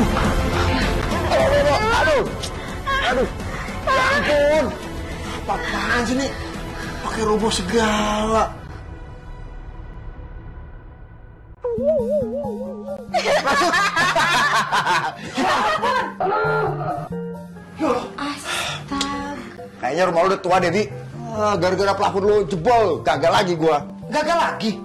Aduh. Ya ampun. Apaan sih nih? Pakai roboh segala. Astaga. Kayaknya rumah lu udah tua, Dedi. Gara-gara pelafon lu jebol, gagal lagi gua. Gagal lagi?